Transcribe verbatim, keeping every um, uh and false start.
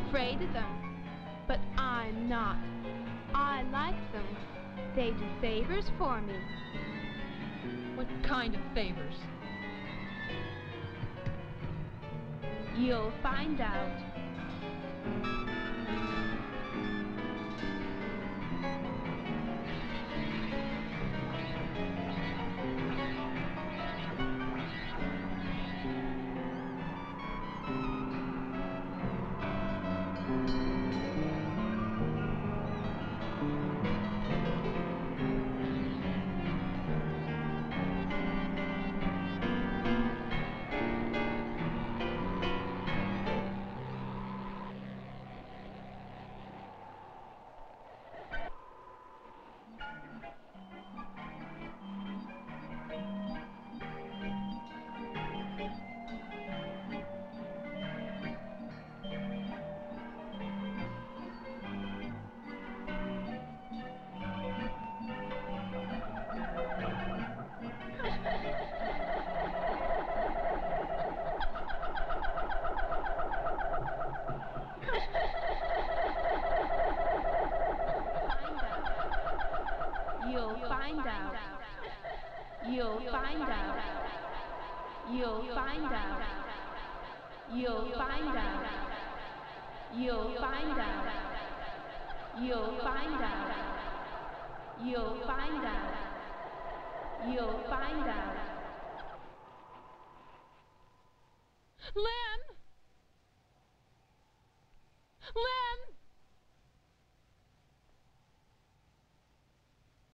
afraid of them. But I'm not. I like them. They do favors for me. What kind of favors? You'll find out. You'll find out. You'll find out. You'll find out. You'll find out. You'll find out. You'll find out. You'll find out. You'll find out. Lem! Lem!